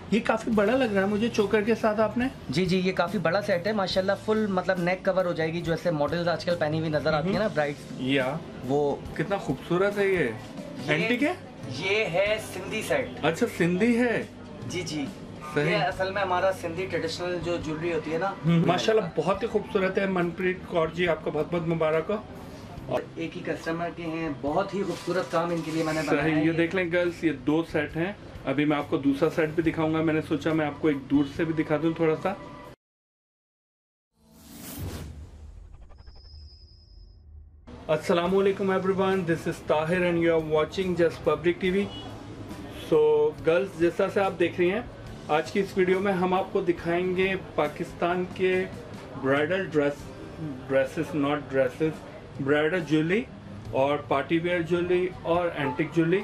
ये काफी बड़ा लग रहा है मुझे चोकर के साथ आपने। जी जी, ये काफी बड़ा सेट है माशाल्लाह। फुल मतलब नेक कवर हो जाएगी, जो ऐसे मॉडल्स आजकल पहनी हुई नजर आती है ना ब्राइड्स, या वो कितना खूबसूरत है ये एंटीक है। ये है सिंधी सेट। अच्छा सिंधी है। जी जी, सही। ये असल में हमारा सिंधी ट्रेडिशनल जो ज्वेलरी होती है ना। माशाल्लाह बहुत ही खूबसूरत है। मनप्रीत कौर जी आपको बहुत बहुत मुबारक हो। और एक ही कस्टमर के हैं, बहुत ही खूबसूरत काम इनके लिए मैंने बनाया है। ये देख लें गर्ल्स, ये 2 सेट हैं। अभी मैं आपको दूसरा सेट भी दिखाऊंगा। मैंने सोचा मैं आपको एक दूर से भी दिखा दूं थोड़ा सा। अस्सलामुअलैकुम everyone, this is Tahir and you are watching just public TV. So girls, जैसा से आप देख रही हैं, आज की इस वीडियो में हम आपको दिखाएंगे पाकिस्तान के bridal dresses not dresses, bridal jewellery और पार्टी वेयर ज्वेलरी और एंटिक ज्वेलरी।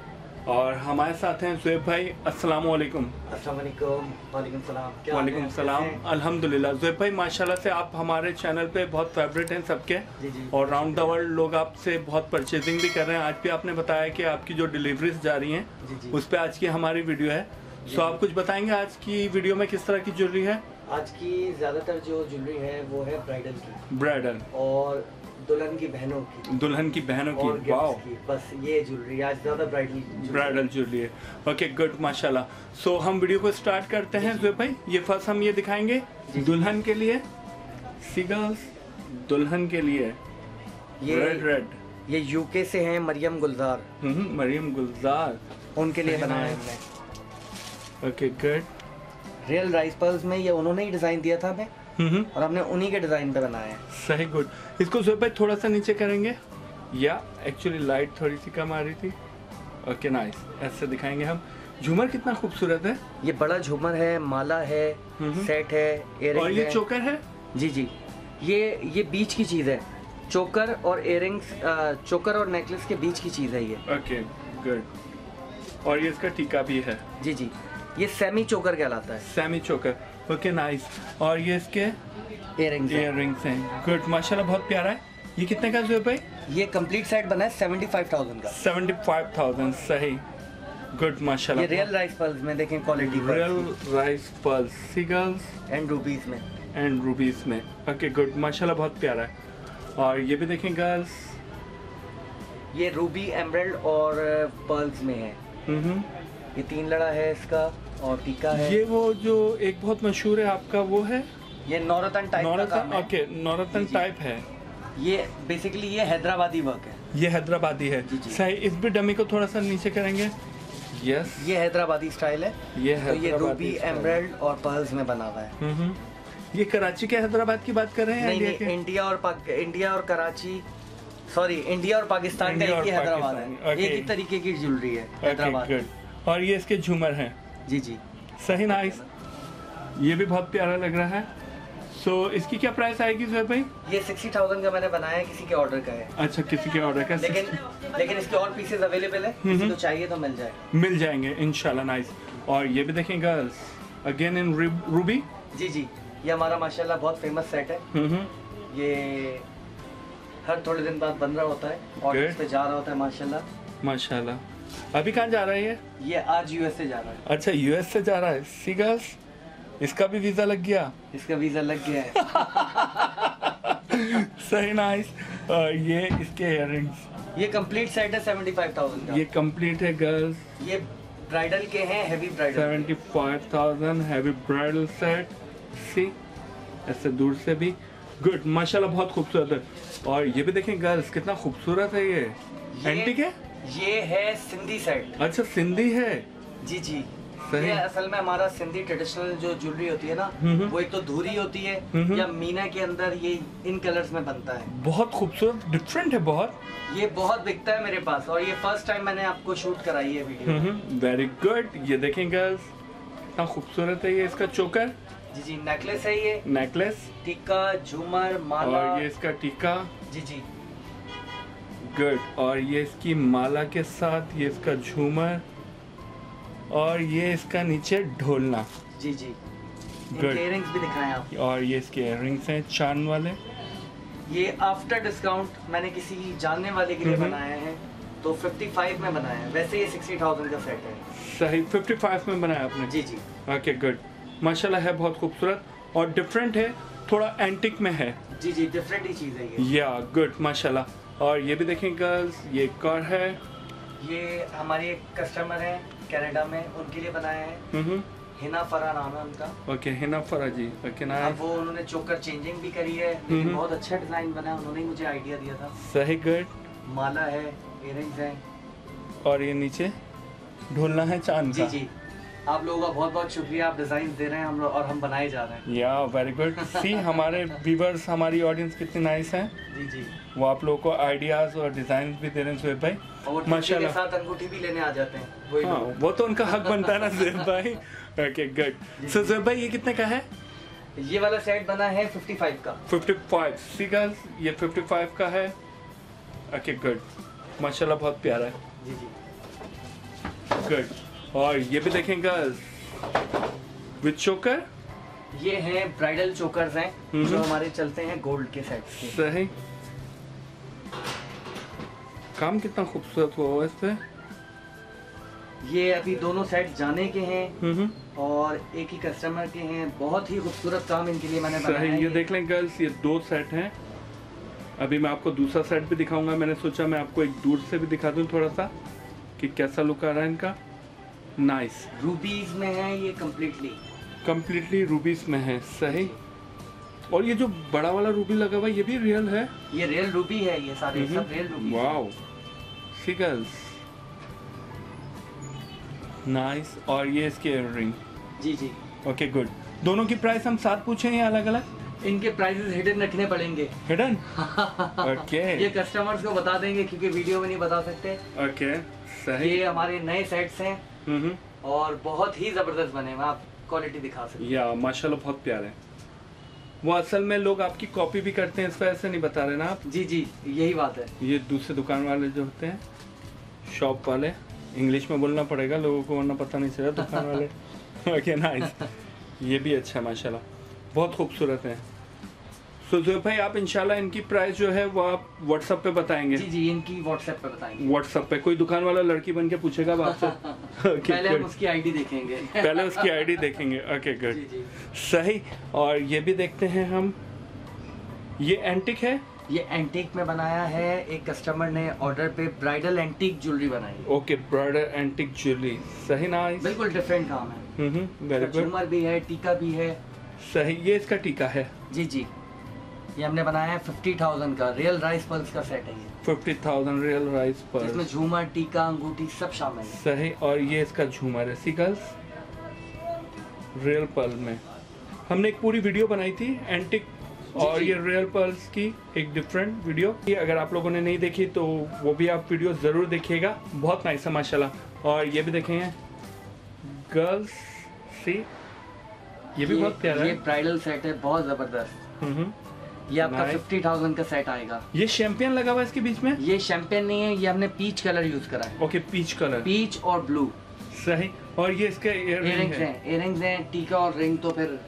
और हमारे साथ हैं ज़ुएब भाई। अस्सलाम वालेकुम। अस्सलाम वालेकुम। वालेकुम सलाम। वालेकुम सलाम। अल्हम्दुलिल्लाह। ज़ुएब भाई माशाल्लाह से आप हमारे चैनल पे बहुत फेवरेट हैं सबके। जी जी। और राउंड द वर्ल्ड लोग आपसे बहुत परचेजिंग भी कर रहे हैं। आज भी आपने बताया कि आपकी जो डिलीवरीज जा रही हैं उस पर आज की हमारी वीडियो है। सो आप कुछ बताएंगे आज की वीडियो में किस तरह की ज्वेलरी है? आज की ज़्यादातर जो ज्वेलरी है वो है ब्राइडल की, ब्राइडल और दुल्हन की बहनों की वाओ, बस ये ज्वेलरी आज ज्यादा ब्राइडल ज्वेलरी है। ओके गुड माशाल्लाह। सो हम वीडियो को स्टार्ट करते हैं ज़ुएब भाई। ये फर्स्ट हम ये दिखाएंगे दुल्हन के लिए, सिगल्स दुल्हन के लिए ये रेड। ये यूके से हैं मरियम गुलजार। मरियम गुलजार, उनके लिए बनाया है हमने। Okay good. Real rice pearls में ये उन्होंने ही डिजाइन दिया था हमें, और हमने उन्हीं के डिजाइन पे बनाया है। सही गुड। इसको ज़ुएब भाई थोड़ा सा नीचे करेंगे, या एक्चुअली लाइट थोड़ी सी कम आ रही थी। ओके नाइस, ऐसे दिखाएंगे हम। झूमर कितना खूबसूरत है। ये बड़ा झूमर है, माला है, सेट है, इयररिंग और ये है। चोकर है। जी जी, ये बीच की चीज है। चोकर और इयररिंग्स, चोकर और नेकलेस के बीच की चीज है ये। Okay good. और ये इसका टीका भी है। जी जी, ये सेमी चोकर कहलाता है। Semi choker. Okay nice. और ये इसके इयररिंग्स हैं। गुड माशाल्लाह, बहुत प्यारा है। ये कितने का ज़ुएब भाई? ये कंप्लीट सेट बना है 75,000 का। 75,000, सही गुड माशाल्लाह। ये रियल राइस पर्ल्स में देखें क्वालिटी, रियल राइस पर्ल्स, सिगल्स एंड रूबीज में। ओके गुड माशाल्लाह, बहुत प्यारा है। और ये भी देखें गर्ल्स, ये रूबी, एमराल्ड और पर्ल्स में है। ये 3 लड़ा है इसका, और टीका है। ये वो जो एक बहुत मशहूर है आपका, वो है ये नौरतन टाइप का काम है। ओके नौरतन टाइप है। ये बेसिकली ये हैदराबादी वर्क है। ये हैदराबादी है। सही। इस भी डमी को थोड़ा सा नीचे करेंगे। यस, ये हैदराबादी स्टाइल है। ये रूबी, एमराल्ड और पर्ल्स में बना हुआ है। ये कराची के हैदराबाद की बात कर रहे हैं? नहीं, इंडिया और कराची, सॉरी इंडिया और पाकिस्तान का एक ही हैदराबाद है। एक ही तरीके की ज्वेलरी है हैदराबाद। और ये इसके झूमर हैं। जी जी, सही नाइस। ये भी बहुत प्यारा लग रहा है। सो इसकी क्या प्राइस आएगी ज़ुएब भाई? ये 60,000 का मैंने बनाया है, किसी के ऑर्डर का है। अच्छा, किसी के ऑर्डर का। लेकिन इसके और पीसेस अवेलेबल है, किसी को चाहिए तो मिल जाएंगे इंशाल्लाह। नाइस। और ये भी देखें गर्ल्स, अगेन इन रूबी। जी जी, ये हमारा माशाल्लाह बहुत फेमस सेट है। ये हर थोड़े दिन बाद बन रहा होता है, ऑर्डर्स पे जा रहा होता है माशाल्लाह। अभी कहाँ जा रहा है ये आज यूएस से जा रहा है। अच्छा, यूएस से जा रहा है। सिगल्स, इसका भी वीजा लग गया। इसका वीजा लग गया है। सही नाइस। ये इसके इयररिंग्स, ये कंप्लीट सेट है 75,000 का। ये कंप्लीट है गर्ल्स। ये ब्राइडल के हैं, heavy bridal. 75,000 heavy bridal set. See, ऐसे दूर से भी गुड माशाल्लाह, बहुत खूबसूरत है। और ये भी देखें गर्ल्स, कितना खूबसूरत है। ये एंटीक है। ये है सिंधी सेट। अच्छा, सिंधी है। जी जी, ये असल में हमारा सिंधी ट्रेडिशनल जो ज्वेलरी होती है ना, वो एक तो धूरी होती है, या मीना के अंदर ये इन कलर्स में बनता है। बहुत खूबसूरत, डिफरेंट है बहुत। ये बहुत बिकता है मेरे पास, और ये फर्स्ट टाइम मैंने आपको शूट कराई है वीडियो। Very good. ये देखें गर्ल्स, कितना खूबसूरत है। ये इसका चोकर। जी जी, नेकलेस है ये। नेकलेस, टीका, झूमर, माला। और ये इसका टीका। जी जी, गुड। और ये इसकी माला के साथ ये इसका झूमर, और ये इसका नीचे ढोलना। जी जी, इयररिंग्स भी दिखाएं आप। और ये इसके इयररिंग्स हैं चांद वाले। ये आफ्टर डिस्काउंट मैंने किसी जानने वाले के लिए बनाए हैं। तो 55 में बनाया है, वैसे ये 60,000 का सेट है। सही, 55 में बनाया आपने? जी जी। ओके गुड, माशाल्लाह है, बहुत खूबसूरत और डिफरेंट है, थोड़ा एंटिक में है। जी जी, डिफरेंट ही चीज़ है ये। या गुड, माशाल्लाह। और ये भी देखें गर्ल्स, ये कार है, ये हमारे एक कस्टमर है कनाडा में, उनके लिए बनाया है। हिना फरा नाम है उनका। ओके, हिना फरा जी। Okay nice. अब वो उन्होंने चोकर चेंजिंग भी करी है, लेकिन बहुत अच्छा डिजाइन बना है, उन्होंने ही मुझे आइडिया दिया था। सही, गुड। माला है, इयररिंग्स हैं, और ये नीचे ढोलना है चांद का। जी जी। आप लोगों का बहुत बहुत शुक्रिया, आप डिजाइन दे रहे हैं हम लोग और हम बनाए जा रहे हैं। या वेरी गुड। सी हमारे व्यूवर्स, हमारी ऑडियंस कितनी नाइस है। जी जी। वो आप लोगों को आइडियाज और डिजाइन भी दे रहे हैं सुहेब भाई, और माशाल्लाह। के साथ अंगूठी भी लेने आ जाते हैं वही। हाँ, वो तो उनका हक बनता है ना सुहेब भाई। Okay good. सो सुहेब भाई, ये कितने का है? ये वाला सेट बना है 55 का। 55। सी गर्ल्स, ये 55 का है। ओके गुड, माशाल्लाह बहुत प्यारा है। जी जी, गुड। और ये भी देखें गर्ल्स, विद चोकर। ये हैं ब्राइडल चोकर्स हैं जो हमारे चलते हैं गोल्ड के सेट्स के। सही, काम कितना खूबसूरत हुआ इस पे। ये अभी दोनों सेट जाने के हैं और एक ही कस्टमर के हैं, बहुत ही खूबसूरत काम इनके लिए मैंने बनाया है। ये देख लें गर्ल्स, ये 2 सेट हैं। अभी मैं आपको दूसरा सेट भी दिखाऊंगा, मैंने सोचा मैं आपको एक दूर से भी दिखा दूं थोड़ा सा कि कैसा लुक आ रहा है इनका। नाइस। रूबीज में है ये, कंप्लीटली रूबीज में है। सही। और ये जो बड़ा वाला रूबी लगा हुआ है, ये भी रियल है? ये रियल रूबी है, ये सारे सब real ruby. Wow, see girls, nice. और ये इसके इयररिंग। जी जी। Okay good. दोनों की प्राइस हम साथ पूछें या अलग अलग? इनके प्राइसेस हिडन रखने पड़ेंगे। हिडन? ओके। ये कस्टमर्स को बता देंगे क्योंकि वीडियो में नहीं बता सकते। ओके सही। ये हमारे नए सेट्स हैं और बहुत ही जबरदस्त बने, मैं आप क्वालिटी दिखा सकते हैं। या माशाल्लाह बहुत प्यारे हैं। वो असल में लोग आपकी कॉपी भी करते हैं, इस वजह से नहीं बता रहे ना आप? जी जी, यही बात है। ये दूसरे दुकान वाले जो होते हैं, शॉप वाले, इंग्लिश में बोलना पड़ेगा लोगों को वरना पता नहीं चला दुकान वाले। Okay nice. ये भी अच्छा है माशाल्लाह, बहुत खूबसूरत है। सो ज़ुहैब भाई, आप इंशाल्लाह इनकी प्राइस जो है वो आप व्हाट्सएप पे बताएंगे? जी जी, इनकी व्हाट्सएप पे बताएंगे। व्हाट्सएप पे कोई दुकान वाला लड़की बन के पूछेगा आपसे? पहले हम उसकी आईडी देखेंगे। पहले उसकी आईडी देखेंगे। ओके गुड, सही। और ये भी देखते हैं हम, ये एंटिक है? ये एंटीक में बनाया है, एक कस्टमर ने ऑर्डर पे ब्राइडल एंटीक ज्वेलरी बनाई। ओके, ब्राइडल एंटीक ज्वेलरी, सही। नाइस, बिल्कुल डिफरेंट काम है। Very good. झूमर भी है, टीका भी है। सही, ये इसका टीका है? जी जी, ये हमने बनाया है 50,000 का, रियल राइस पर्ल्स का सेट है ये। 50,000 रियल राइस पर्ल्स, इसमें झूमर, टीका, अंगूठी सब शामिल है। सही। और ये इसका झूमर है, सी गर्ल्स, रियल पर्ल में। हमने एक पूरी वीडियो बनाई थी एंटिक और ये रियल पर्ल्स की, एक डिफरेंट वीडियो। अगर आप लोगों ने नहीं देखी तो वो भी आप वीडियो ज़रूर देखिएगा, बहुत नाइस है माशाल्लाह। और ये भी देखेंगे गर्ल्स, सी, ये भी बहुत प्यारा है। ये ब्राइडल सेट है, बहुत ज़बरदस्त। ये आपका 50,000 का सेट आएगा। ये शैंपियन लगा हुआ है इसके बीच में? ये शैंपियन नहीं है, ये हमने पीच कलर यूज करा है। ओके, पीच कलर, पीच और ब्लू। सही। और ये इसके इयररिंग्स हैं, टीका और रिंग तो फिर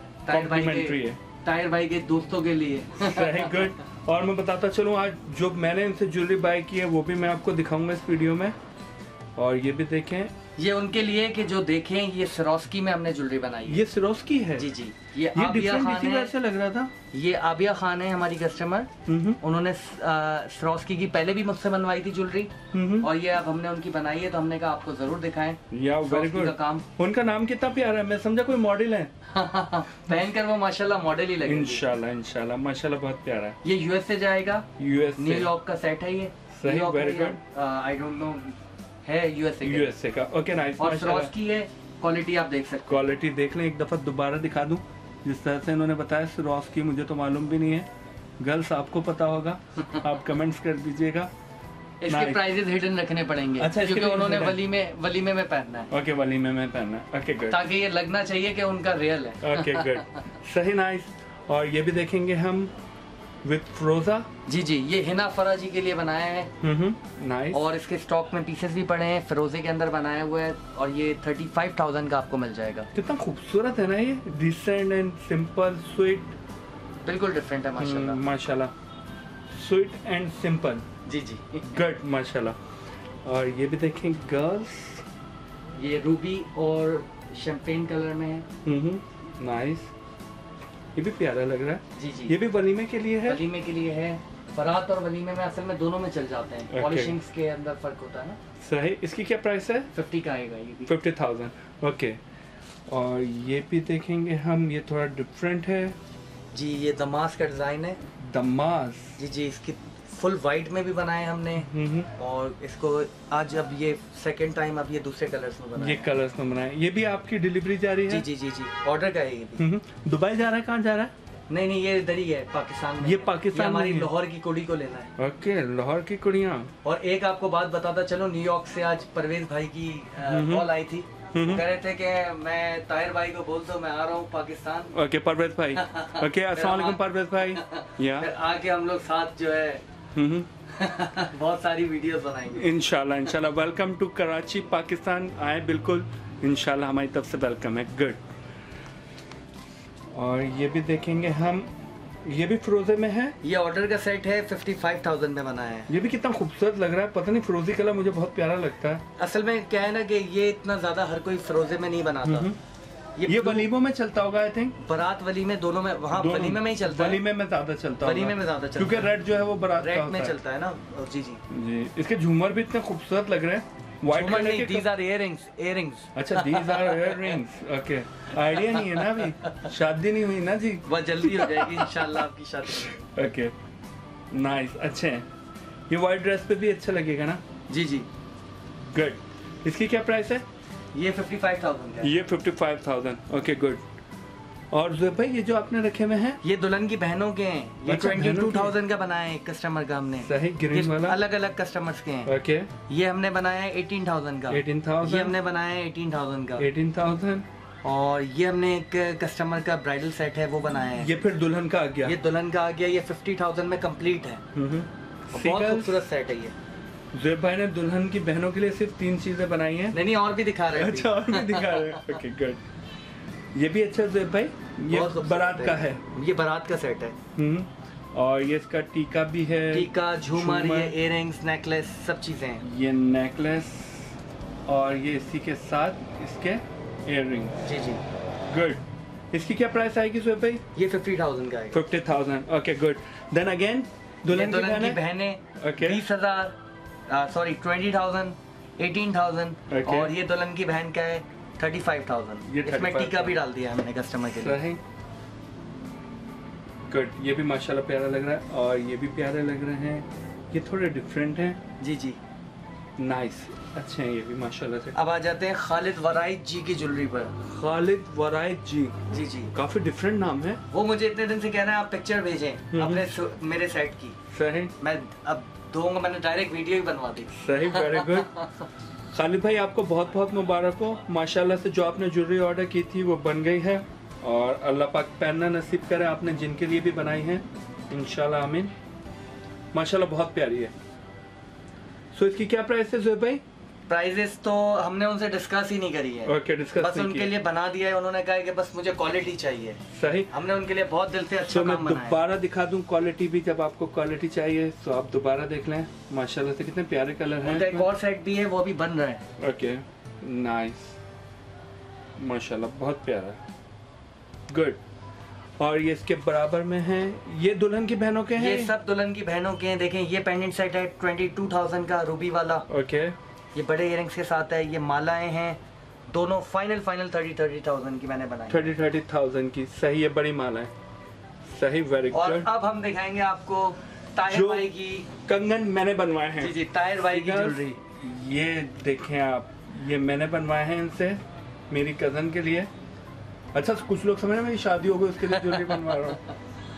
टायर भाई के दोस्तों के लिए। सही, गुड। और मैं बताता चलूँ, आज जो मैंने इनसे ज्वेलरी बाय की है वो भी मैं आपको दिखाऊंगा इस वीडियो में। और ये भी देखें, ये उनके लिए कि जो देखें, ये सिरोस्की में हमने ज्वेलरी बनाई है। ये सिरोस्की है? जी जी। ये आबिया खान है, ऐसे लग रहा था। ये आबिया खान है हमारी कस्टमर। उन्होंने सिरोस्की की पहले भी मुझसे बनवाई थी ज्वेलरी और ये अब हमने उनकी बनाई है तो हमने कहा आपको जरूर दिखाएं। या वेरी गुड का काम। उनका नाम कितना प्यारा है, मैं समझा कोई मॉडल है। पहनकर वो माशाल्लाह मॉडल ही लगे। इंशाल्लाह इंशाल्लाह, माशाल्लाह बहुत प्यारा है। ये यूएस से जाएगा, यूएस न्यूयॉर्क का सेट है ये। सही, very good. I don't know, है यूएसए का। Okay nice. और सिरोस्की है, क्वालिटी आप देख सकते हैं। क्वालिटी देख लें, एक दफा दोबारा दिखा दूं जिस तरह से इन्होंने बताया। सिरोस्की मुझे तो मालूम भी नहीं है, गर्ल्स आपको पता होगा, आप कमेंट्स कर दीजिएगा। इसके प्राइसेस हिडन रखने पड़ेंगे। अच्छा, क्योंकि उन्होंने वलीमे में पहनना है। ओके, वलीमे में पहनना है। ओके गुड, ताकि ये लगना चाहिए कि उनका रियल है। ओके गुड, सही, नाइस। और ये भी देखेंगे हम विद फ्रोजा। जी जी, ये हिना फरा जी के लिए बनाया है। नाइस। और इसके स्टॉक में पीसेस भी पड़े हैं, फिरोजे के अंदर बनाया हुआ है और ये 35,000 का आपको मिल जाएगा। कितना खूबसूरत है ना ये, डिसेंट एंड सिंपल, स्वीट, बिल्कुल डिफरेंट है माशाल्लाह। माशाल्लाह, स्वीट एंड सिंपल। जी जी, गुड, माशाल्लाह। और ये भी देखें गर्ल्स, ये रूबी और शैम्पेन कलर में है। नाइस, ये भी प्यारा लग रहा है। जी जी, ये भी वलीमे के लिए है। वलीमे के लिए है, बारात और वलीमे में असल में दोनों में चल जाते हैं। पॉलिशिंग्स के अंदर फर्क होता है ना। सही। इसकी क्या प्राइस है? 50 का आएगा ये भी। 50,000। ओके। और ये भी देखेंगे हम, ये थोड़ा डिफरेंट है जी। ये दमास का डिजाइन है। दमास, जी जी, इसकी फुल वाइट में भी बनाए हमने। और इसको आज अब ये सेकंड टाइम अब ये दूसरे कलर्स में बनाए। ये कलर्स में बनाए। ये भी आपकी डिलीवरी जा रही है? जी जी जी जी, ऑर्डर का है ये भी। दुबई जा रहा है? कहाँ जा रहा है? नहीं नहीं, ये इधर ही है, पाकिस्तान में। ये पाकिस्तान में हमारी लाहौर की कुड़ी को लेना है। ओके, लाहौर की कुड़ियाँ। और एक आपको बात बताता चलो, न्यूयॉर्क से आज परवेज भाई की कॉल आई थी। कह रहे थे कि मैं ताहिर भाई को बोल दो मैं आ रहा हूँ पाकिस्तान। ओके परवेज भाई। ओके, अस्सलाम वालेकुम परवेज भाई। या फिर आके हम लोग साथ जो है बहुत सारी वीडियोस बनाएंगे इंशाल्लाह। इंशाल्लाह वेलकम टू कराची पाकिस्तान। आए बिल्कुल, इंशाल्लाह हमारी तरफ से वेलकम है। गुड। और ये भी देखेंगे हम, ये भी फिरोजे में है। ये ऑर्डर का सेट है, 55,000 में बना है। ये भी कितना खूबसूरत लग रहा है, पता नहीं फिरोजी कलर मुझे बहुत प्यारा लगता है। असल में क्या है ना कि ये इतना ज्यादा हर कोई फिरोजे में नहीं बनाता। ये वलीमों में चलता होगा आई थिंक। बारात वलीमे दोनों में, वहाँ वलीमे में ही चलता है। वलीमे में ज्यादा चलता है। वलीमे में ज्यादा चलता है क्योंकि रेड जो है वो बारात रेड में चलता है ना। जी जी जी। इसके झूमर भी इतने खूबसूरत लग रहे हैं। व्हाइट कलर के। these are earrings, earrings। अच्छा, these are earrings। Okay, idea नहीं है ना अभी, शादी नहीं हुई ना जी। बहुत जल्दी हो जाएगी इंशाल्लाह आपकी शादी। ओके, नाइस, अच्छे हैं। ये व्हाइट ड्रेस पे भी अच्छा लगेगा ना? जी जी। गुड। इसकी क्या प्राइस है? ये 55,000 का है। ये 55,000। Okay good. और ज़ुबैर भाई ये जो आपने रखे हुए हैं, ये दुल्हन की बहनों के हैं। ये 22,000 का बनाया है कस्टमर का हमने। सही, ग्रीन वाला। अलग अलग कस्टमर्स के हैं। ओके। ये हमने बनाया है 18,000 का। 18,000। ये हमने बनाया है 18,000 का। 18,000। और ये हमने एक कस्टमर का ब्राइडल सेट है वो बनाया है। ये फिर दुल्हन का आ गया। ये दुल्हन का आ गया। ये 50,000 में कंप्लीट है। बहुत खूबसूरत सेट है ये। ज़ुबैर भाई ने दुल्हन की बहनों के लिए सिर्फ 3 चीजें बनाई हैं। नहीं और भी दिखा रहे हैं। अच्छा, और भी दिखा रहे हैं। Okay good. ये भी अच्छा ज़ुबैर भाई, ये बारात का है। ये बारात का सेट है। और ये इसका टीका भी है। टीका, झूमर, ये इयररिंग्स, नेकलेस, सब चीजें हैं। ये नेकलेस और ये इसी के साथ इसके इयररिंग। जी जी। गुड। इसकी क्या प्राइस आएगी ज़ुबैर भाई? ये 50,000 का है। 50,000। Okay good. देन अगेन दुल्हन की बहनें। ओके। 20,000, सॉरी 20,000, 18,000। और ये दुल्हन की बहन का है 35,000। इसमें टीका भी डाल दिया हमने कस्टमर के लिए। सही। गुड। ये भी माशाल्लाह प्यारा लग रहा है और ये भी प्यारे लग रहे हैं। ये थोड़े डिफरेंट हैं। जी जी। नाइस, अच्छे हैं ये भी माशाल्लाह से। अब आ जाते हैं खालिद वराइद जी की ज्वेलरी पर। खालिद वराइद जी। जी जी। काफी डिफरेंट नाम है। वो मुझे इतने दिन से कह रहे हैं आप पिक्चर भेजें अपने मेरे सेट की। सही। मैं अब दूंगा, मैंने डायरेक्ट वीडियो ही बनवा दी। सही, वेरी गुड। खालिद भाई आपको बहुत बहुत मुबारक हो। माशाल्लाह से जो आपने ज्वेलरी ऑर्डर की थी वो बन गई है और अल्लाह पाक पहनना नसीब करे आपने जिनके लिए भी बनाई है, इंशाल्लाह आमीन। माशाल्लाह बहुत प्यारी है। सो इसकी क्या प्राइस है ज़ुबैर भाई? प्राइजेस तो हमने उनसे डिस्कस ही नहीं करी है। ओके, डिस्कस बस उनके लिए बना दिया है। उन्होंने कहा है कि बस मुझे क्वालिटी चाहिए। सही। हमने उनके लिए बहुत दिल से अच्छा काम बनाया है। दोबारा दिखा दूं क्वालिटी भी, जब आपको क्वालिटी चाहिए तो आप दोबारा देख लें। माशाल्लाह से कितने प्यारे कलर हैं। एक और सेट भी है, वो भी बन रहा है। ओके, नाइस, माशाल्लाह बहुत प्यारा। गुड। और ये इसके बराबर में है, ये दुल्हन की बहनों के हैं। ये सब दुल्हन की बहनों के हैं। देखें ये पेंडेंट सेट है 22,000 का, रूबी वाला। ओके। ये बड़े इयररिंग्स के साथ है। ये मालाएं हैं दोनों। फाइनल 30,000 की मैंने बनाई। 30,000 की। सही है, बड़ी माला है। सही, वेरी गुड। और अब हम दिखाएंगे आपको ताहिर भाई की कंगन मैंने बनवाए हैं। जी जी, ताहिर भाई की ज्वेलरी। ये देखें आप, ये मैंने बनवाए हैं इनसे, मेरी कजन के लिए। अच्छा, कुछ लोग समझ रहे हैं मेरी शादी हो गई उसके लिए ज्वेलरी बनवा रहा हूँ।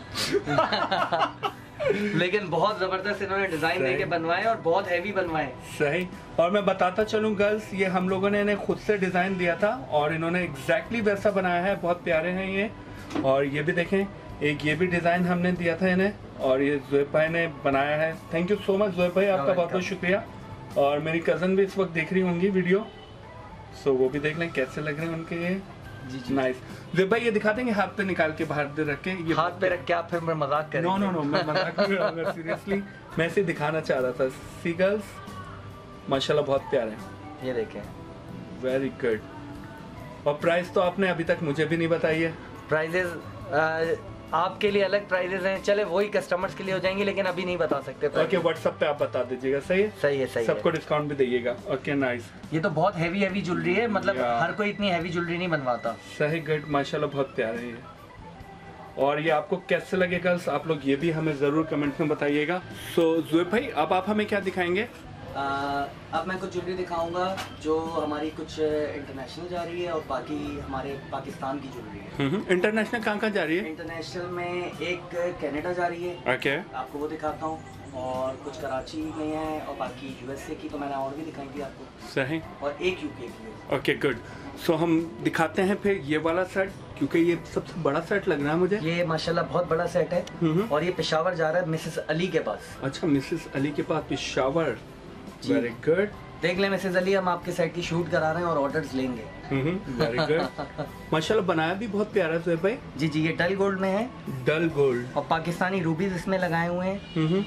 लेकिन बहुत जबरदस्त इन्होंने डिजाइन देके बनवाए और बहुत हैवी बनवाए। सही। और मैं बताता चलूं गर्ल्स, ये हम लोगों ने इन्हें खुद से डिजाइन दिया था और इन्होंने एग्जैक्टली वैसा बनाया है। बहुत प्यारे हैं ये। और ये भी देखें, एक ये भी डिजाइन हमने दिया था इन्हें और ये ज़ुबैर भाई ने बनाया है। Thank you so much Zubair भाई, आपका बहुत बहुत शुक्रिया। और मेरी कजन भी इस वक्त देख रही होंगी वीडियो, सो वो भी देख लें कैसे लग रहे हैं उनके ये। जी जी। नाइस। ज़ुबैर भाई ये दिखा देंगे हाथ पे निकाल के बाहर दे रख के? ये हाथ पे रख के आप फिर मजाक करेंगे? नो, मैं मजाक नहीं कर रहा हूँ, सीरियसली मैं इसे दिखाना चाह रहा था। सी गर्ल्स, माशाल्लाह बहुत प्यारे हैं। ये देखें, वेरी गुड। और प्राइस तो आपने अभी तक मुझे भी नहीं बताई है। प्राइजेस आपके लिए अलग प्राइजेस हैं, चले वही कस्टमर्स के लिए हो जाएंगे, लेकिन अभी नहीं बता सकते। ओके, व्हाट्सएप पे आप बता दीजिएगा। सही है, सही है, सही सबको डिस्काउंट भी दीजिएगा। Okay, nice. ये तो बहुत हैवी ज्वेलरी है, मतलब हर कोई इतनी हैवी ज्वेलरी नहीं बनवाता। सही, गुड, माशाल्लाह बहुत प्यारे है। और ये आपको कैसे लगे गर्ल्स, आप लोग ये भी हमें ज़रूर कमेंट में बताइएगा। सो ज़ुएब भाई, अब आप हमें क्या दिखाएंगे? अब मैं कुछ ज्वेलरी दिखाऊंगा जो हमारी कुछ इंटरनेशनल जा रही है और बाकी हमारे पाकिस्तान की ज्वेलरी है। इंटरनेशनल कहाँ जा रही है? इंटरनेशनल में एक कनाडा जा रही है। ओके, आपको वो दिखाता हूँ, और कुछ कराची में है, और बाकी यूएसए की तो मैंने और भी दिखाई थी आपको। सही, और एक यूके की है। Okay, good. सो हम दिखाते हैं फिर ये वाला सेट, क्योंकि ये सबसे बड़ा सेट लग रहा है मुझे। ये माशाल्लाह बहुत बड़ा सेट है, और ये पेशावर जा रहा है मिसेस अली के पास। अच्छा, मिसेस अली के पास पेशावर। Very good. देख लें मिसेस अली, हम आपके सेट की शूट करा रहे हैं और ऑर्डर्स लेंगे। Very good. माशाल्लाह बनाया भी बहुत प्यारा है भाई। जी जी, ये डल गोल्ड में है। Dull gold. और पाकिस्तानी रूबीज इसमें लगाए हुए हैं।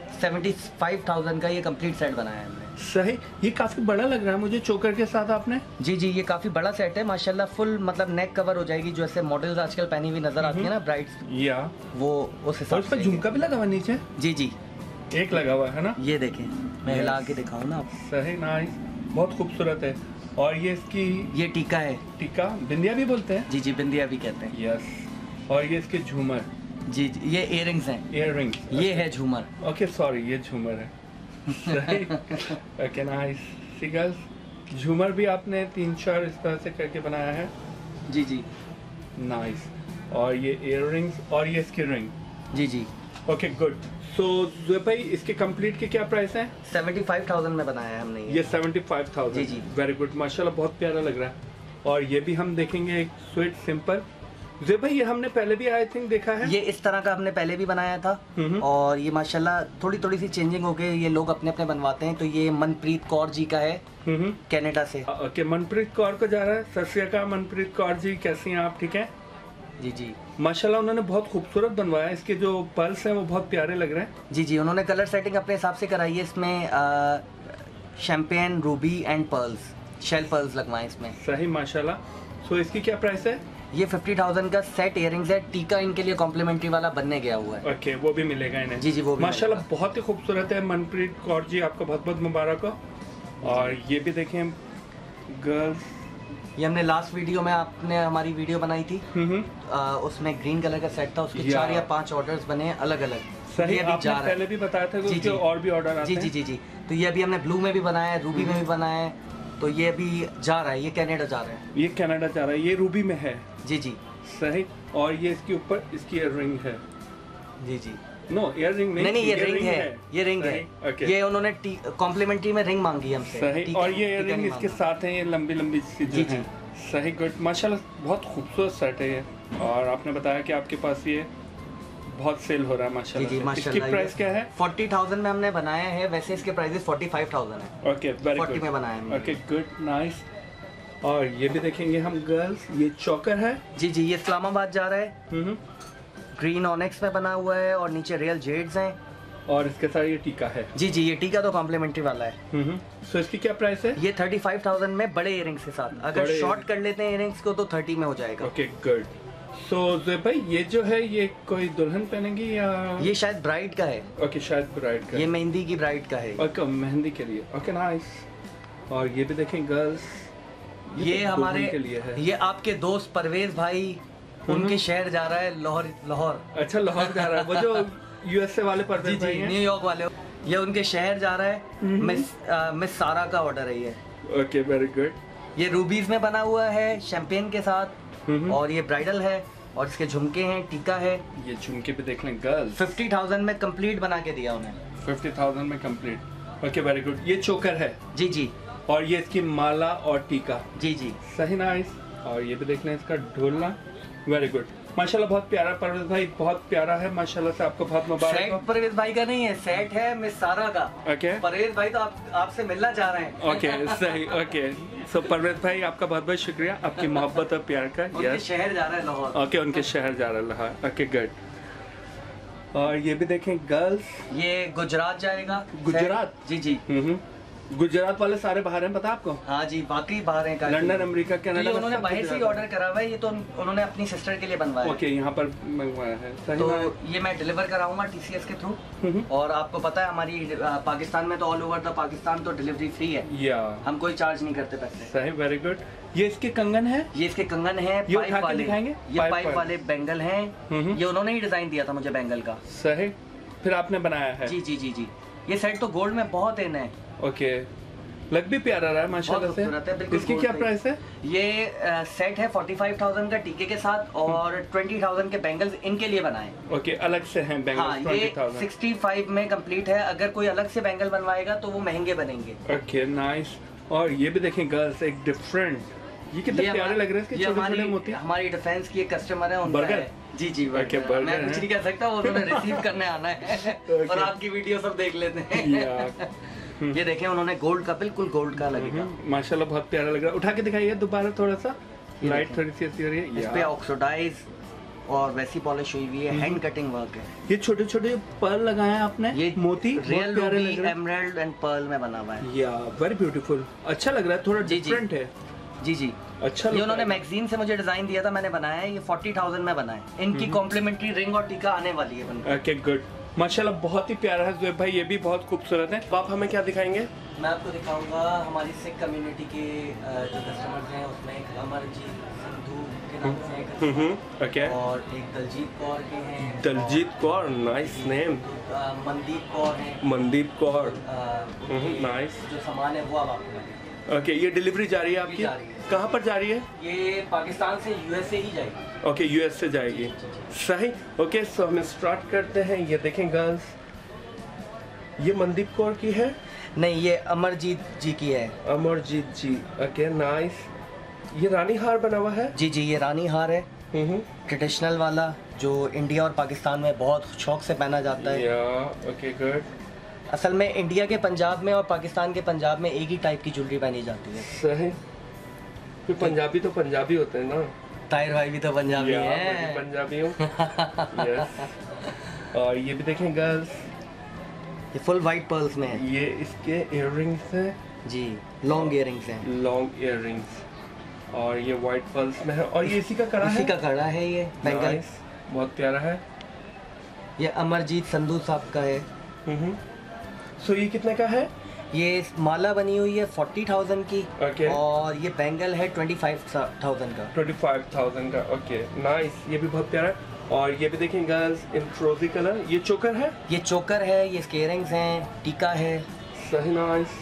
75,000 का ये कंप्लीट सेट बनाया है हमने। सही, ये काफी बड़ा लग रहा है मुझे चोकर के साथ आपने। जी जी, ये काफी बड़ा सेट है माशाल्लाह। फुल मतलब नेक कवर हो जाएगी, जो ऐसे मॉडल्स आजकल पहनी हुई नजर आती है ना ब्राइड्स, या वो उस हिसाब से। झुमका भी लगा हुआ नीचे। जी जी, एक लगा हुआ है ना। ये देखें, मैं हिला के दिखाऊं ना आप। सही, नाइस, बहुत खूबसूरत है। और ये इसकी, ये टीका है। टीका, बिंदिया भी बोलते हैं। जी जी, बिंदिया भी कहते हैं। यस। और ये इसके झूमर। जी जी, ये इयररिंग्स हैं। इयररिंग्स, ये है झूमर। ओके, सॉरी, ये झूमर है। सही, ओके, नाइस। सी गर्ल्स, झूमर भी आपने 3-4 इस तरह से करके बनाया है। जी जी, नाइस। और ये इयररिंग्स, और ये इसकी रिंग। जी जी, ओके, गुड। सो ज़ुएब भाई, इसके कंप्लीट के क्या प्राइस हैं? 75,000 में बनाया है हमने ये 75,000। जी जी, वेरी गुड, माशाल्लाह बहुत प्यारा लग रहा है। और ये भी हम देखेंगे एक स्वीट सिंपल। ज़ुएब भाई, ये हमने पहले भी आई थिंक देखा है। ये इस तरह का हमने पहले भी बनाया था, और ये माशाल्लाह थोड़ी सी चेंजिंग हो गई, ये लोग अपने अपने बनवाते हैं। तो ये मनप्रीत कौर जी का है, कनाडा से। ओके, मनप्रीत कौर को जा रहा है। सत श्री अकाल मनप्रीत कौर जी, कैसी हैं आप? ठीक है जी जी, माशाल्लाह, उन्होंने बहुत खूबसूरत बनवाया। इसके जो पर्ल्स हैं वो बहुत प्यारे लग रहे हैं। जी जी, उन्होंने कलर सेटिंग अपने हिसाब से कराई है। इसमें champagne, ruby and pearls, shell pearls लगवाए इसमें। सही, माशाल्लाह। सो इसकी क्या प्राइस है? ये 50,000 का सेट इयररिंग्स है। टीका इनके लिए कॉम्प्लीमेंट्री वाला बनने गया हुआ है। ओके, वो भी मिलेगा इन्हें। जी जी, वो भी माशाल्लाह बहुत ही खूबसूरत है। मनप्रीत कौर जी, आपको बहुत बहुत मुबारक हो। और ये भी देखें गर्ल्स, ये हमने लास्ट वीडियो में, आपने हमारी वीडियो बनाई थी, उसमें ग्रीन कलर का सेट था, उसके 4 या 5 ऑर्डर्स बने हैं अलग अलग। सही, आपने पहले भी बताया था कि और भी ऑर्डर आते हैं। जी जी जी, तो ये अभी हमने ब्लू में भी बनाया है, रूबी में भी बनाया है, तो ये अभी जा रहा है, ये कनाडा जा रहा है। ये कनाडा जा रहा है, ये रूबी में है। जी जी, सही। और ये इसके ऊपर इसकी इयररिंग है। जी जी, नो, इयररिंग नहीं, ये रिंग है, ये रिंग है। okay. ये उन्होंने कॉम्प्लीमेंट्री में रिंग मांगी हमसे। सही, और ये इयररिंग इसके साथ है, ये लंबी लंबी सी जी जी। सही, गुड, माशाल्लाह बहुत खूबसूरत सेट है ये। और आपने बताया कि आपके पास ये बहुत सेल हो रहा है माशाल्लाह। जी जी, माशाल्लाह। इसकी प्राइस क्या है? 40,000 में हमने बनाया है, वैसे इसके प्राइसेस 45,000 है। Okay, very good. 40 में बनाया है। Okay, good, nice. और ये भी देखेंगे हम गर्ल्स, ये चोकर है। जी जी, ये इस्लामाबाद जा रहा है। ग्रीन ऑनेक्स में बना हुआ है, और नीचे रियल जेड्स हैं, और इसके साथ ये टीका है। जी जी, ये टीका तो कॉम्प्लीमेंट्री वाला है। सो इसकी क्या प्राइस है? ये 35,000 में बड़े इयररिंग्स के साथ। अगर शॉर्ट कर लेते हैं इयररिंग्स को तो 30 में हो जाएगा। Okay, good. सो ज़ुएब भाई, ये जो है ये कोई दुल्हन पहनेगी या? ये शायद ब्राइड का है। ओके, शायद ब्राइड का। ये मेहंदी की ब्राइड का है। ओके, मेहंदी के लिए। Okay, nice. और ये भी देखें गर्ल्स, ये तो हमारे के लिए है। ये आपके दोस्त परवेज भाई, उनके शहर जा रहा है, लाहौर। अच्छा, लाहौर जा रहा है, वो जो यूएसए वाले परवेज भाई हैं, न्यूयॉर्क वाले, ये उनके शहर जा रहा है। मिस सारा का ऑर्डर है ये। Okay, very good. ये रूबीज में बना हुआ है शैम्पेन के साथ, और ये ब्राइडल है, और इसके झुमके हैं, टीका है। ये झुमके भी देख लें गर्ल्स। 50,000 में कंप्लीट बना के दिया उन्हें। 50,000 में कंप्लीट। Okay, very good. ये चोकर है। जी जी, और ये इसकी माला और टीका। जी जी, सही, नाइस। और ये भी देख लें इसका ढोलना। वेरी गुड, माशाल्लाह बहुत प्यारा। परवेज भाई बहुत प्यारा है माशाल्लाह से, आपको बहुत मुबारक हो। सेट परवेज भाई का नहीं है, सेट है मिस सारा का। ओके, परवेज भाई तो आपसे मिलना चाह रहे हैं। ओके, सही। ओके, सो परवेज भाई आपका बहुत बहुत शुक्रिया, आपकी मोहब्बत और प्यार का। उनके शहर जा रहा है लाहौर। ओके, उनके शहर जा रहा है लाहौर। Okay, good. और ये भी देखें गर्ल्स, ये गुजरात जाएगा। गुजरात? जी जी, गुजरात वाले सारे बाहर हैं, पता आपको? हाँ जी, वाकई बाहर हैं, लंदन, अमेरिका, कनाडा। तो उन्होंने बाहर से ही ऑर्डर करा हुआ है, ये तो उन्होंने अपनी सिस्टर के लिए बनवाया। ओके, यहाँ पर मंगवाया है। तो ये मैं डिलीवर कराऊंगा TCS के थ्रू। और आपको पता है हमारी पाकिस्तान में तो ऑल ओवर द पाकिस्तान तो डिलीवरी फ्री है, या हम कोई चार्ज नहीं करते पैसे। सही, वेरी गुड। ये इसके कंगन है, ये इसके कंगन है, पाइप वाले दिखाएंगे, ये पाइप वाले बैंगल हैं। ये उन्होंने ही डिजाइन दिया था मुझे बैंगल का। सही, फिर आपने बनाया है? जी जी जी जी। ये सेट तो गोल्ड में बहुत इन है। ओके, लग भी प्यारा रहा है माशाल्लाह से। इसकी क्या प्राइस है? ये सेट है 45,000 का टीके के साथ और 20,000 के बैंगल्स इनके लिए बनाए। ओके, अलग से हैं बैंगल्स। हाँ, ये 65 में कंप्लीट है। अगर कोई अलग से बैंगल बनवाएगा तो वो महंगे बनेंगे। Okay, nice. और ये भी देखें गर्ल्स, एक डिफरेंट, ये कितने प्यारे लग रहे हैं इसके छोटे-छोटे मोती। हमारी डिफेंस की एक कस्टमर है, उनका बर्गर। जी जी, मैं कुछ नहीं कह सकता, वो उन्होंने रिसीव करने आना है और आपकी वीडियो सब देख लेते हैं। ये देखें, उन्होंने गोल्ड का, बिल्कुल गोल्ड का लगेगा। माशाल्लाह, बहुत प्यारा लग रहा है। उठा के दिखाइए दोबारा थोड़ा सा, लाइट थोड़ी सी ऐसी हो रही है। इस पे ऑक्सीडाइज और वैसी पॉलिश हुई हुई है, हैंड कटिंग वर्क है। ये छोटे छोटे पर्ल लगाए हैं आपने, ये मोती real ruby, emerald and pearl में बना हुआ है। या वेरी ब्यूटीफुल, अच्छा लग रहा है, थोड़ा डिफरेंट है। जी जी, अच्छा। ये उन्होंने मैगजीन से मुझे डिजाइन दिया था, मैंने बनाया है। ये 40,000 में बना है। इनकी कॉम्प्लीमेंट्री रिंग और टीका आने वाली है। ओके, गुड, माशाल्लाह, बहुत ही प्यारा है ज़ुएब भाई, ये भी बहुत खूबसूरत है। तो आप हमें क्या दिखाएंगे? मैं आपको दिखाऊंगा हमारी सिख कम्युनिटी के जो कस्टमर्स हैं, उसमें एक अमरजीत संधू के नाम से ओके, और एक दलजीत कौर के हैं। Daljeet Kaur, nice name. मनदीप कौर हैं। मनदीप कौर, नाइस। जो सामान है वो अब आपको। ओके, ये डिलीवरी जा रही है आपकी? कहाँ पर जा रही है? ये पाकिस्तान से USA ही जाएगी। ओके, US से जाएगी। सही। ओके, सो हम स्टार्ट करते हैं। ये देखें गर्ल्स, ये मनदीप कौर की है? नहीं, ये अमरजीत जी की है। Amarjeet ji, okay, nice. ये रानी हार बना हुआ है? जी जी, ये रानी हार है, ट्रेडिशनल वाला, जो इंडिया और पाकिस्तान में बहुत शौक से पहना जाता है। Okay, good. असल में इंडिया के पंजाब में और पाकिस्तान के पंजाब में एक ही टाइप की ज्वेलरी पहनी जाती है। सही। फिर पंजाबी तो पंजाबी होते हैं ना? ताहिर भाई भी तो पंजाबी है। पंजाबी हूँ। यस। और ये भी देखें गर्ल्स, ये फुल वाइट पर्ल्स में है। ये इसके इयररिंग्स हैं जी, लॉन्ग इयररिंग्स हैं। लॉन्ग इयररिंग्स, और ये वाइट पर्ल्स में है। और ये इसी का कड़ा है? इसी का कड़ा है ये बैंगल। बहुत प्यारा है। ये अमरजीत संधू साहब का है। सो ये कितने का है? ये माला बनी हुई है 40,000 की। और ये बैंगल है 25,000 का। 25,000 का, ओके, नाइस। ये भी बहुत प्यारा है। और ये भी देखें गर्ल्स, इन फ्रोजी कलर। ये चोकर है? ये चोकर है, ये इसके इयररिंग्स हैं, टीका है। सही, नाइस।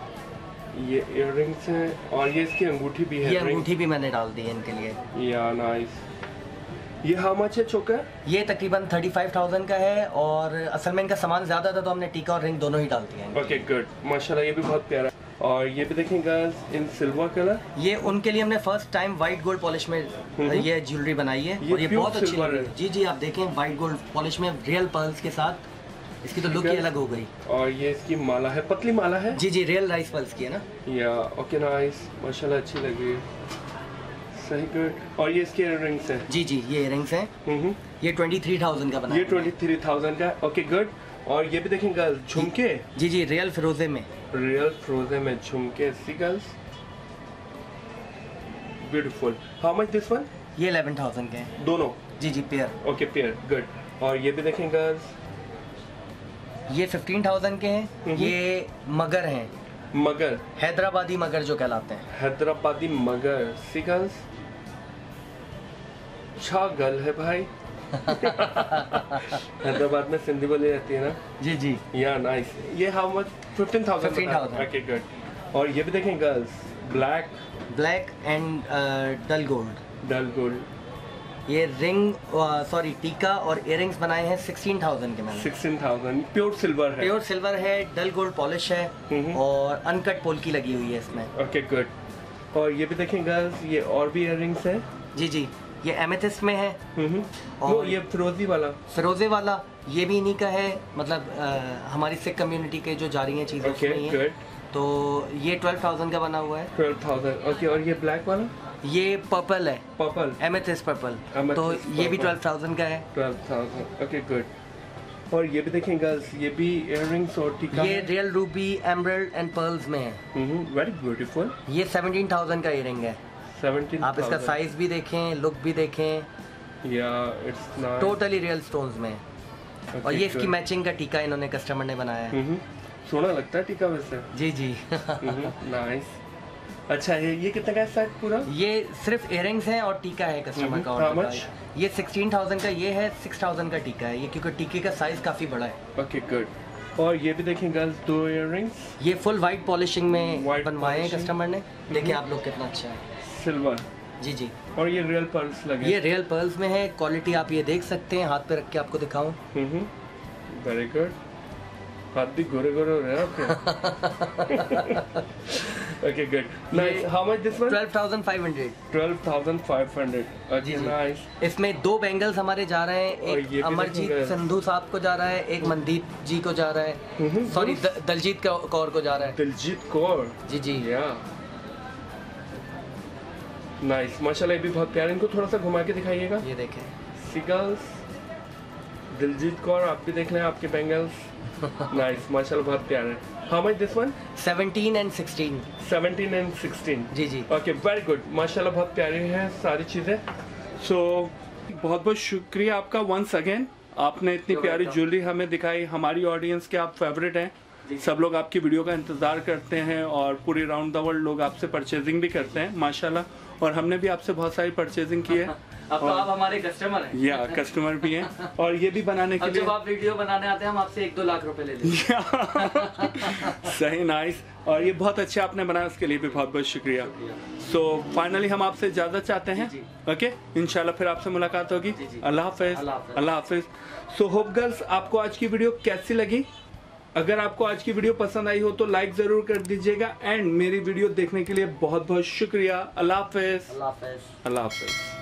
ये इयररिंग्स हैं और ये इसकी अंगूठी भी है। ये अंगूठी भी मैंने डाल दी है इनके लिए। या नाइस। ये हाउ मच है चोकर? ये तकरीबन 35,000 का है, और असल में इनका सामान ज्यादा था तो हमने टीका और रिंग दोनों ही डाल दिए हैं। ओके, गुड, माशाल्लाह, ये भी बहुत प्यारा है। और ये भी देखें गर्ल्स, इन सिल्वर कलर। ये उनके लिए हमने first time white gold polish में ये ज्वेलरी बनाई है, और ये बहुत अच्छी लग रही है। जी जी, आप देखें, वाइट गोल्ड पॉलिश में रियल पर्ल्स के साथ, इसकी तो लुक ही अलग हो गई। और ये इसकी माला है, पतली माला है? जी जी, रियल राइस पर्ल्स की है ना। या ओके, नाइस, माशाल्लाह, अच्छी लग रही है। सही, गुड। और ये इसके इयररिंग्स हैं? जी जी, ये इयररिंग्स हैं। ये 23,000 का बना है। ये 23,000 का, ओके, गुड। और ये भी देखें गर्ल्स, झुमके। जी जी, रियल फिरोजे में। रियल फिरोजे में झुमके, see girls, beautiful. How much this one? ये 11,000 के हैं दोनों? जी जी, पेयर। Okay, pair, good. और ये भी देखें गर्ल्स, ये 15,000 के हैं। ये मगर हैं, मगर, हैदराबादी मगर जो कहलाते हैं। हैदराबादी मगर, सी गर्ल्स, छागल है भाई। हैदराबाद में सिंधी बोली जाती है ना? जी जी। या नाइस। ये हाउ मच? 15,000। Okay, good. और ये भी देखें girls, black and dull gold. ये रिंग, सॉरी, टीका और इयररिंग्स बनाए हैं 16,000 के। मैंने 16,000, प्योर सिल्वर है? प्योर सिल्वर है, डल गोल्ड पॉलिश है, और अनकट पोल्की लगी हुई है इसमें। Okay, good. और ये भी देखें गर्ल्स, ये और भी इयररिंग्स हैं? जी जी, ये एमेथिस्ट में है। और ये फिरोजे वाला, ये भी इन्हीं का है, मतलब हमारी सिख कम्युनिटी के जो जा रही हैं चीजें उसमें है। तो ये 12,000 का बना हुआ है। 12,000, ओके। और ये ब्लैक वाला? ये पर्पल है, पर्पल, एमेथिस्ट पर्पल। तो ये भी 12,000 का है। 12,000, ओके, गुड। और ये भी देखें गर्ल्स, ये भी इयररिंग्स और टीका, ये real ruby emerald and pearls में है। Very beautiful. ये 17,000 का इयररिंग है। 17,000। आप इसका साइज भी देखें, लुक भी देखें, या it's nice, totally real stones में। okay, और ये इसकी मैचिंग का टीका इन्होंने कस्टमर ने बनाया है। सोना लगता है टीका वैसे। जी जी। नाइस। अच्छा ये कितने का है सेट पूरा? ये सिर्फ इयररिंग्स हैं और टीका है कस्टमर का। और ये 16,000 का ये है, 6,000 का टीका है ये, क्योंकि टीके का साइज काफी बड़ा है। Okay good. और ये भी देखें गर्ल्स, 2 इयररिंग्स, ये फुल वाइट पॉलिशिंग में बनवाए हैं कस्टमर ने। देखिए आप लोग कितना अच्छा है, सिल्वर। जी जी। और ये रियल पर्ल्स लगे, ये रियल पर्ल्स में है। क्वालिटी आप ये देख सकते हैं, हाथ पे रख के आपको दिखाऊं। Very good. हाथ भी गोरे गोरे हो रहे हैं आपके। Okay good, nice. How much this one? 12,500। 12,500। Okay nice. इसमें 2 बैंगल्स हमारे जा रहे हैं, एक अमरजीत संधू साहब को जा रहा है, एक मनदीप जी को जा रहा है, सॉरी दलजीत कौर को जा रहा है। दलजीत कौर, जी जी। या नाइस, माशाल्लाह। ये भी बहुत प्यारे। इनको थोड़ा सा घुमा के दिखाइएगा। ये देखें, सिगल्स, दिलजीत कौर, आप भी देख लें आपके बैंगल्स। नाइस, माशाल्लाह बहुत प्यारे। How much this one? 17 and 16। 17 and 16। जी जी। ओके वेरी गुड, माशाल्लाह बहुत प्यारी हैं सारी चीज़ें। सो बहुत बहुत शुक्रिया आपका वंस अगेन, आपने इतनी प्यारी ज्वेलरी हमें दिखाई। हमारी ऑडियंस के आप फेवरेट हैं, सब लोग आपकी वीडियो का इंतज़ार करते हैं और पूरे राउंड द वर्ल्ड लोग आपसे परचेजिंग भी करते हैं माशाल्लाह। और हमने भी आपसे बहुत सारी परचेजिंग की है। अब तो आप हमारे कस्टमर हैं। या कस्टमर भी हैं। और ये भी बनाने के लिए जब आप वीडियो बनाने आते हैं हम आपसे 1-2 लाख रुपए ले लेते हैं। सही, नाइस। और ये बहुत अच्छा आपने बनाया, उसके लिए भी बहुत बहुत शुक्रिया। सो फाइनली हम आपसे इजाज़त चाहते हैं। ओके, इंशाल्लाह फिर आपसे मुलाकात होगी। अल्लाह हाफिज़। अल्लाह हाफिज़। सो होप गर्ल्स, आपको आज की वीडियो कैसी लगी? अगर आपको आज की वीडियो पसंद आई हो तो लाइक ज़रूर कर दीजिएगा। एंड मेरी वीडियो देखने के लिए बहुत बहुत शुक्रिया। अल्लाह हाफिज़। अल्लाह हाफिज़। अल्लाह हाफिज़।